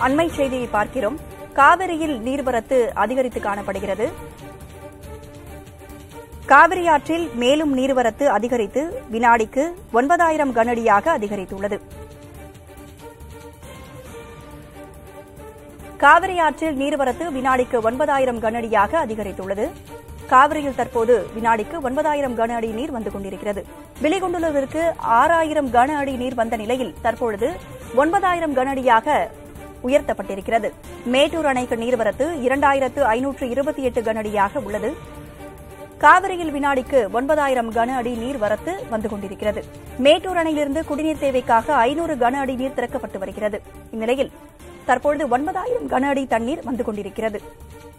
அண்மை செய்தியை பார்க்கிறோம். காவிரியில் நீர்வரத்து அதிகரித்து காணப்படுகிறது. காவிரி ஆற்றில் மேலும் நீர்வரத்து அதிகரித்து வினாடிக்கு 9000 கனஅடியாக அதிகரித்துள்ளது. காவிரி ஆற்றில் நீர்வரத்து வினாடிக்கு 9000 கனஅடியாக அதிகரித்துள்ளது. காவிரியில் தற்போது வினாடிக்கு 9000 கன அடி நீர் வந்து கொண்டிருக்கிறது. பிலிகுண்டுலுவிற்கு 6000 கன அடி நீர் வந்த நிலையில் தற்பொழுது 9000 கன அடியாக உயர்த்தப்பட்டிருக்கிறது. மேட்டூர் அணைக்கு நீர்வரத்து 2528 கன அடியாக உள்ளது. காவிரியில் வினாடிக்கு 9000 கன அடி நீர்வரத்து வந்து கொண்டிருக்கிறது. மேட்டூர் அணையிலிருந்து குடிநீர் தேவைக்காக 500 கன அடி நீர் திறக்கப்பட்டு வருகிறது. இந்நிலையில் தற்பொழுது 9000 கன அடி தண்ணீர் வந்து கொண்டிருக்கிறது.